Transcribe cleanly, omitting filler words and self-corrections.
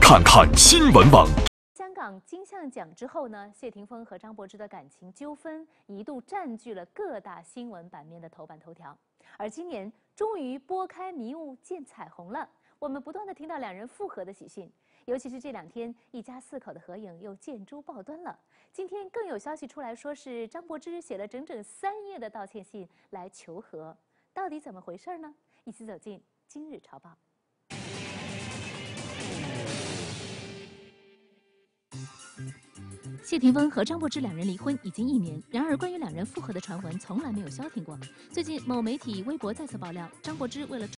看看新闻网。 香港金像奖之后呢，谢霆锋和张柏芝的感情纠纷一度占据了各大新闻版面的头版头条。而今年终于拨开迷雾见彩虹了，我们不断的听到两人复合的喜讯，尤其是这2天一家4口的合影又见诸报端了。今天更有消息出来说是张柏芝写了整整3页的道歉信来求和，到底怎么回事呢？一起走进今日潮报。谢霆锋和张柏芝2人离婚已经1年，然而关于2人复合的传闻从来没有消停过。最近某媒体微博再次爆料，张柏芝为了